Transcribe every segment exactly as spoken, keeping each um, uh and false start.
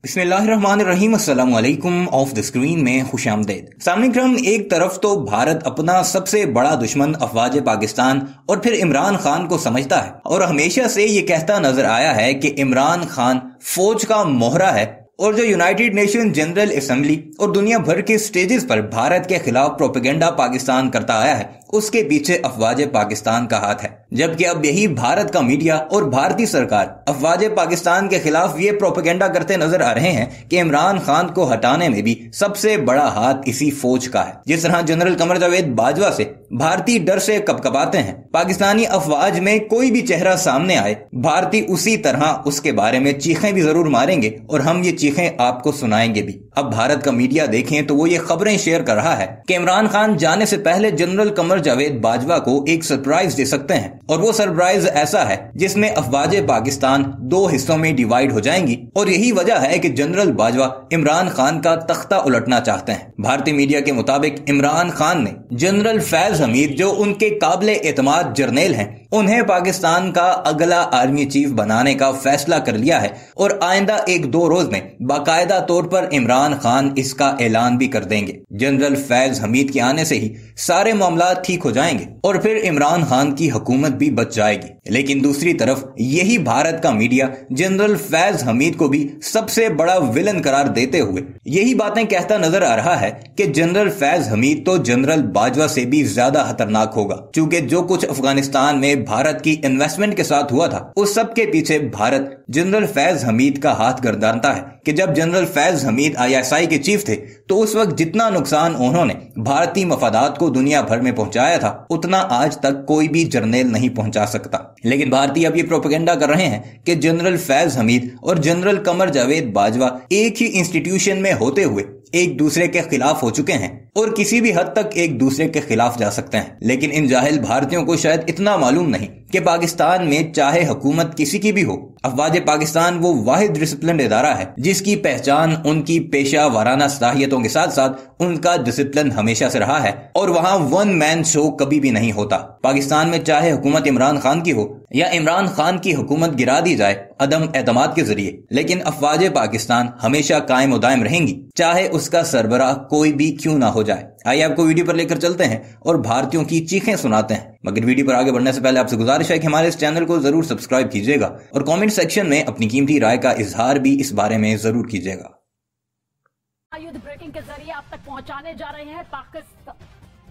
बिस्मिल्लाहिर्रहमानिर्रहीम, अस्सलाम वालेकुम। ऑफ द स्क्रीन में खुशामदीद। सामने क्रम, एक तरफ तो भारत अपना सबसे बड़ा दुश्मन अफवाज पाकिस्तान और फिर इमरान खान को समझता है और हमेशा से ये कहता नजर आया है कि इमरान खान फौज का मोहरा है और जो यूनाइटेड नेशन जनरल असेंबली और दुनिया भर के स्टेजेस पर भारत के खिलाफ प्रोपेगेंडा पाकिस्तान करता आया है उसके पीछे अफवाज पाकिस्तान का हाथ है। जबकि अब यही भारत का मीडिया और भारतीय सरकार अफवाज पाकिस्तान के खिलाफ ये प्रोपेगेंडा करते नजर आ रहे हैं कि इमरान खान को हटाने में भी सबसे बड़ा हाथ इसी फौज का है। जिस तरह जनरल कमर जावेद बाजवा से भारतीय डर से कपकपाते हैं, पाकिस्तानी अफवाज में कोई भी चेहरा सामने आए भारतीय उसी तरह उसके बारे में चीखें भी जरूर मारेंगे और हम ये चीखें आपको सुनाएंगे भी। अब भारत का मीडिया देखें तो वो ये खबरें शेयर कर रहा है कि इमरान खान जाने से पहले जनरल कमर जावेद बाजवा को एक सरप्राइज दे सकते हैं और वो सरप्राइज ऐसा है जिसमें अफवाज पाकिस्तान दो हिस्सों में डिवाइड हो जाएंगी और यही वजह है कि जनरल बाजवा इमरान खान का तख्ता उलटना चाहते हैं। भारतीय मीडिया के मुताबिक इमरान खान ने जनरल फैज हमीद, जो उनके काबिले एतमाद जर्नेल हैं, उन्हें पाकिस्तान का अगला आर्मी चीफ बनाने का फैसला कर लिया है और आइंदा एक दो रोज में बाकायदा तौर पर इमरान खान इसका ऐलान भी कर देंगे। जनरल फैज हमीद के आने से ही सारे मामला ठीक हो जाएंगे और फिर इमरान खान की हुकूमत भी बच जाएगी। लेकिन दूसरी तरफ यही भारत का मीडिया जनरल फैज हमीद को भी सबसे बड़ा विलन करार देते हुए यही बातें कहता नजर आ रहा है कि जनरल फैज हमीद तो जनरल बाजवा से भी ज्यादा खतरनाक होगा, क्योंकि जो कुछ अफगानिस्तान में भारत की इन्वेस्टमेंट के साथ हुआ था उस सब के पीछे भारत जनरल फैज हमीद का हाथ गर्दानता है कि जब जनरल फैज हमीद आईएसआई के चीफ थे तो उस वक्त जितना नुकसान उन्होंने भारतीय मफादात को दुनिया भर में पहुंचाया था उतना आज तक कोई भी जर्नल नहीं पहुंचा सकता। लेकिन भारतीय अब ये प्रोपेगेंडा कर रहे हैं कि जनरल फैज हमीद और जनरल कमर जावेद बाजवा एक ही इंस्टीट्यूशन में होते हुए एक दूसरे के खिलाफ हो चुके हैं और किसी भी हद तक एक दूसरे के खिलाफ जा सकते हैं। लेकिन इन जाहिल भारतीयों को शायद इतना मालूम नहीं कि पाकिस्तान में चाहे हुकूमत किसी की भी हो, अफवाज पाकिस्तान वो वाहिद डिसिप्लिन इदारा है जिसकी पहचान उनकी पेशा वाराना सलाहियतों के साथ साथ उनका डिसिप्लिन हमेशा से रहा है और वहां वन मैन शो कभी भी नहीं होता। पाकिस्तान में चाहे हुकूमत इमरान खान की हो या इमरान खान की हुकूमत गिरा दी जाए अदम एतमाद के जरिए, लेकिन अफवाज पाकिस्तान हमेशा कायम और दायम रहेंगी, चाहे उसका सरबराह कोई भी क्यों ना हो जाए। आइए आपको वीडियो पर लेकर चलते हैं और भारतीयों की चीखें सुनाते हैं। मगर वीडियो पर आगे बढ़ने से पहले आपसे गुजारिश है कि हमारे इस चैनल को जरूर सब्सक्राइब कीजिएगा और कमेंट सेक्शन में अपनी कीमती राय का इजहार भी इस बारे में जरूर कीजिएगा। युद्ध ब्रेकिंग के जरिए आप तक पहुंचाने जा रहे हैं पाकिस्तान।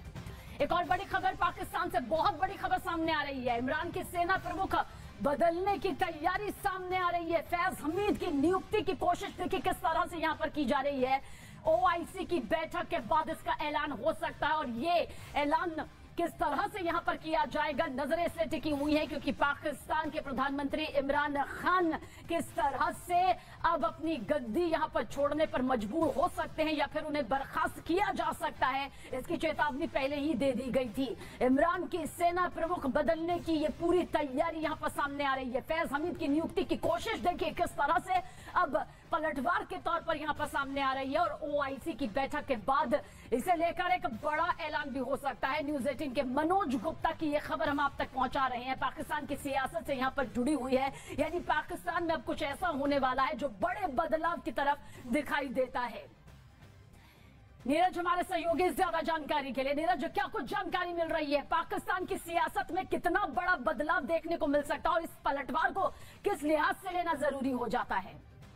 एक और बड़ी खबर पाकिस्तान से, बहुत बड़ी खबर सामने आ रही है। इमरान की सेना प्रमुख बदलने की तैयारी सामने आ रही है। फैज हमीद की नियुक्ति की कोशिश देखिए किस तरह से यहां पर की जा रही है। ओआईसी की बैठक के बाद इसका ऐलान हो सकता है और ये ऐलान किस तरह से यहां पर किया जाएगा, नजरें इसलिए टिकी हुई है क्योंकि पाकिस्तान के प्रधानमंत्री इमरान खान किस तरह से अब अपनी गद्दी यहां पर छोड़ने पर मजबूर हो सकते हैं या फिर उन्हें बर्खास्त किया जा सकता है, इसकी चेतावनी पहले ही दे दी गई थी। इमरान की सेना प्रमुख बदलने की ये पूरी तैयारी यहां पर सामने आ रही है। फैज हमीद की नियुक्ति की कोशिश देखिए किस तरह से अब पलटवार के तौर पर यहां पर सामने आ रही है और ओआईसी की बैठक के बाद इसे लेकर एक बड़ा ऐलान भी हो सकता है। न्यूज एटीन के मनोज गुप्ता की यह खबर हम आप तक पहुंचा रहे हैं, पाकिस्तान की सियासत से यहां पर जुड़ी हुई है। यानी पाकिस्तान में अब कुछ ऐसा होने वाला है जो बड़े बदलाव की तरफ दिखाई देता है। नीरज हमारे सहयोगी ज्यादा जानकारी के लिए। नीरज, क्या कुछ जानकारी मिल रही है, पाकिस्तान की सियासत में कितना बड़ा बदलाव देखने को मिल सकता है और इस पलटवार को किस लिहाज से लेना जरूरी हो जाता है?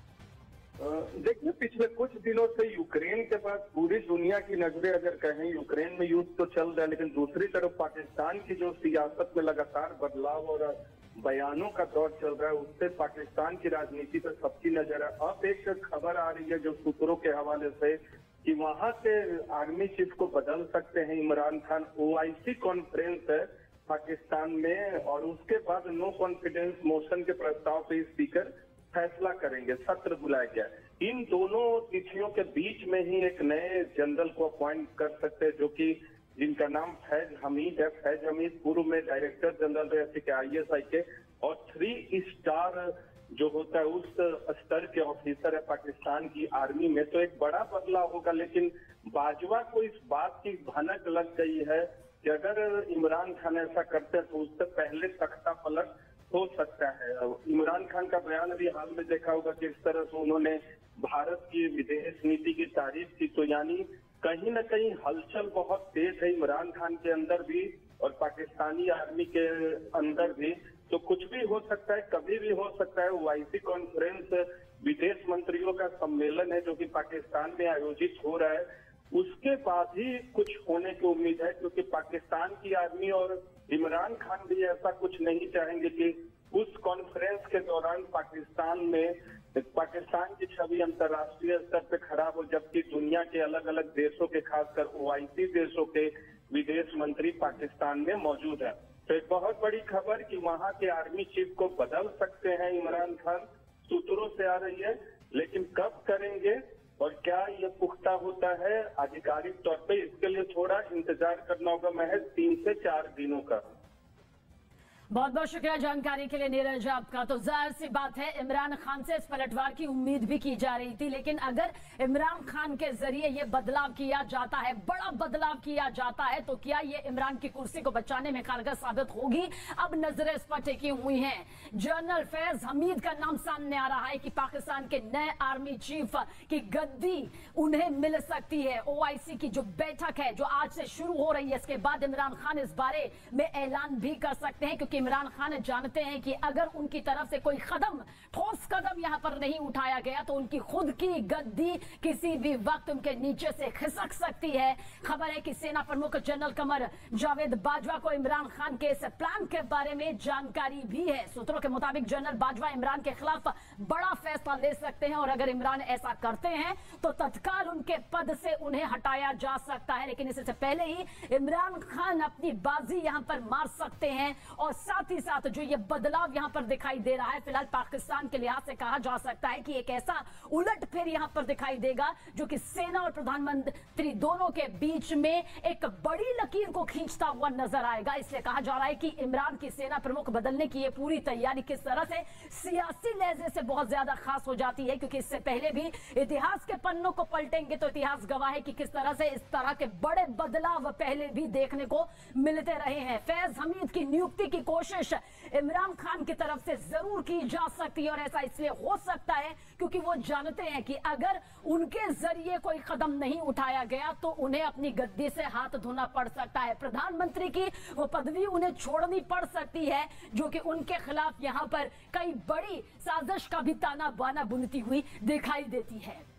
देखिए, पिछले कुछ दिनों से यूक्रेन के पास पूरी दुनिया की नजरें अगर कहें, यूक्रेन में युद्ध तो चल रहा है लेकिन दूसरी तरफ पाकिस्तान की जो सियासत में लगातार बदलाव और बयानों का दौर चल रहा है उससे पाकिस्तान की राजनीति पर सबकी नजर है। अब एक खबर आ रही है जो सूत्रों के हवाले से कि वहां से आर्मी चीफ को बदल सकते हैं इमरान खान। ओआईसी कॉन्फ्रेंस है पाकिस्तान में और उसके बाद नो कॉन्फिडेंस मोशन के प्रस्ताव पे स्पीकर फैसला करेंगे, सत्र बुलाया गया। इन दोनों तिथियों के बीच में ही एक नए जनरल को अपॉइंट कर सकते हैं जो कि जिनका नाम फैज हमीद है। फैज हमीद पूर्व में डायरेक्टर जनरल रहे थे आईएसआई के और थ्री स्टार जो होता है उस स्तर के ऑफिसर है पाकिस्तान की आर्मी में। तो एक बड़ा बदलाव होगा, लेकिन बाजवा को इस बात की भनक लग गई है कि अगर इमरान खान ऐसा करते हैं तो उससे पहले तख्ता पलट हो सकता है। इमरान खान का बयान अभी हाल में देखा होगा कि इस तरह से उन्होंने भारत की विदेश नीति की तारीफ की, तो यानी कहीं ना कहीं हलचल बहुत तेज है इमरान खान के अंदर भी और पाकिस्तानी आर्मी के अंदर भी। तो कुछ भी हो सकता है, कभी भी हो सकता है। ओआईसी कॉन्फ्रेंस विदेश मंत्रियों का सम्मेलन है जो कि पाकिस्तान में आयोजित हो रहा है, उसके बाद ही कुछ होने की उम्मीद है, क्योंकि पाकिस्तान की आर्मी और इमरान खान भी ऐसा कुछ नहीं चाहेंगे कि उस कॉन्फ्रेंस के दौरान पाकिस्तान में पाकिस्तान की छवि अंतर्राष्ट्रीय स्तर पे खराब हो, जबकि दुनिया के अलग अलग देशों के, खासकर ओआईसी देशों के विदेश मंत्री पाकिस्तान में मौजूद है। तो एक बहुत बड़ी खबर कि वहां के आर्मी चीफ को बदल सकते हैं इमरान खान, सूत्रों से आ रही है, लेकिन कब करेंगे और क्या ये पुख्ता होता है आधिकारिक तौर पे, इसके लिए थोड़ा इंतजार करना होगा, महज तीन से चार दिनों का। बहुत बहुत शुक्रिया जानकारी के लिए नीरज आपका। तो जाहिर सी बात है इमरान खान से इस पलटवार की उम्मीद भी की जा रही थी, लेकिन अगर इमरान खान के जरिए ये बदलाव किया जाता है, बड़ा बदलाव किया जाता है, तो क्या ये इमरान की कुर्सी को बचाने में कारगर साबित होगी? अब नजरें इस पर टिकी हुई हैं। जनरल फैज हमीद का नाम सामने आ रहा है कि पाकिस्तान के नए आर्मी चीफ की गद्दी उन्हें मिल सकती है। ओआईसी की जो बैठक है जो आज से शुरू हो रही है, इसके बाद इमरान खान इस बारे में ऐलान भी कर सकते हैं, क्योंकि इमरान खान जानते हैं कि अगर उनकी तरफ से कोई कदम, ठोस कदम यहां पर नहीं उठाया गया तो उनकी खुद की गद्दी किसी भी वक्त उनके नीचे से खिसक सकती है। खबर है कि सेना प्रमुख जनरल कमर जावेद बाजवा को इमरान खान के इस प्लान के बारे में जानकारी भी है। सूत्रों के मुताबिक जनरल बाजवा इमरान के खिलाफ बड़ा फैसला ले सकते हैं और अगर इमरान ऐसा करते हैं तो तत्काल उनके पद से उन्हें हटाया जा सकता है। लेकिन इससे पहले ही इमरान खान अपनी बाजी यहां पर मार सकते हैं और साथ ही साथ जो ये बदलाव यहां पर दिखाई दे रहा है, फिलहाल पाकिस्तान के लिहाज से कहा जा सकता है कि एक ऐसा उलट फेर यहां पर दिखाई देगा जो कि सेना और प्रधानमंत्री दोनों के बीच में एक बड़ी लकीर को खींचता हुआ नजर आएगा। इसलिए कहा जा रहा है कि इमरान की सेना प्रमुख बदलने की ये पूरी तैयारी किस तरह से सियासी लहजे से बहुत ज्यादा खास हो जाती है, क्योंकि इससे पहले भी इतिहास के पन्नों को पलटेंगे तो इतिहास गवाह है कि किस तरह से इस तरह के बड़े बदलाव पहले भी देखने को मिलते रहे हैं। फैज हमीद की नियुक्ति की कोशिश इमरान खान की तरफ से जरूर की जा सकती है और ऐसा इसलिए हो सकता है क्योंकि वो जानते हैं कि अगर उनके जरिए कोई कदम नहीं उठाया गया तो उन्हें अपनी गद्दी से हाथ धोना पड़ सकता है। प्रधानमंत्री की वो पदवी उन्हें छोड़नी पड़ सकती है, जो कि उनके खिलाफ यहां पर कई बड़ी साजिश का भी ताना बाना बुनती हुई दिखाई देती है।